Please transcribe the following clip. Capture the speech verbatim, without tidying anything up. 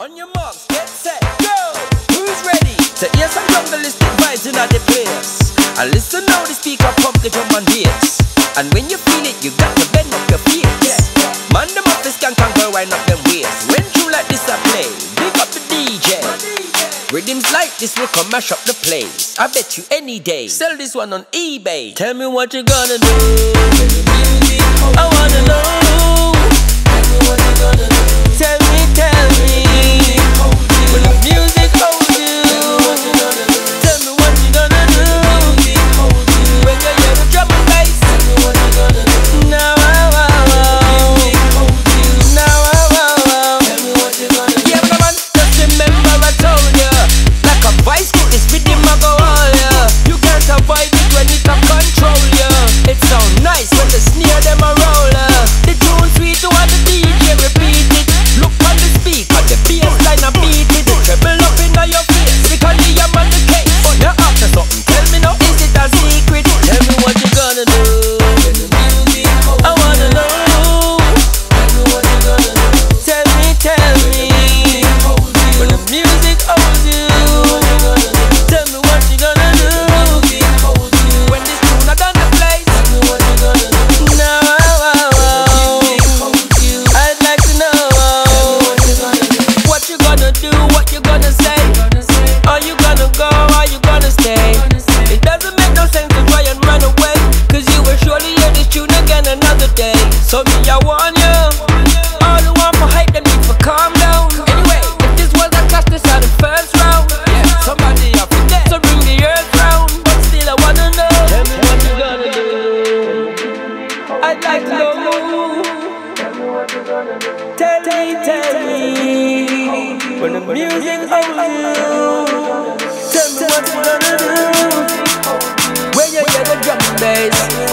On your marks, get set, go! Who's ready to hear some jungleistic vibes in the place? And listen now, the speaker pump the drum and bass. And when you feel it, you got to bend up your feet. Man, them up this can go wind up them waist. When true like this I play, big up the D J. Rhythms like this will come mash up the place. I bet you any day, sell this one on eBay. Tell me what you gonna do. I wanna know. Tell me what you gonna do. Tell me, tell me. When the music holds you, tell me what you gonna do. When you hear the drum and bass, tell me what you gonna do. Now, wow, wow, wow. Now, wow, wow, wow. Tell me what you gonna do. Yeah, but man, just remember I told ya, like a vice grip, this rhythm I go all ya. You can't avoid it when it can control ya. It sound nice when the snare them a roller. The tune sweet to want the D J repeat it. Look on the speaker, the bass line a beat it. The treble up in your face, because I'm on the case. But you after something, tell me now, is it a secret? Tell me what you gonna do. I wanna know. Tell me what you gonna do. Tell me, tell me. When the music holds you, tell me what you gonna do. When this tune a done the place, tell me what you gonna do. Now, wow, wow, wow. I'd like to know what you gonna do, what you gonna say. Are you gonna go, are you gonna stay? It doesn't make no sense to try and run away, cause you will surely hear this tune again another day. So me I warn you, all who want for hype, they need for calm down. Anyway, if this was a clash, this are the first round. Yeah, somebody up in there, so bring the earth round. But still I wanna know, tell me what you gonna do. I'd like to know. Tell me, tell me. When the music holds you, tell me what you gonna do. When you hear the drum and bass,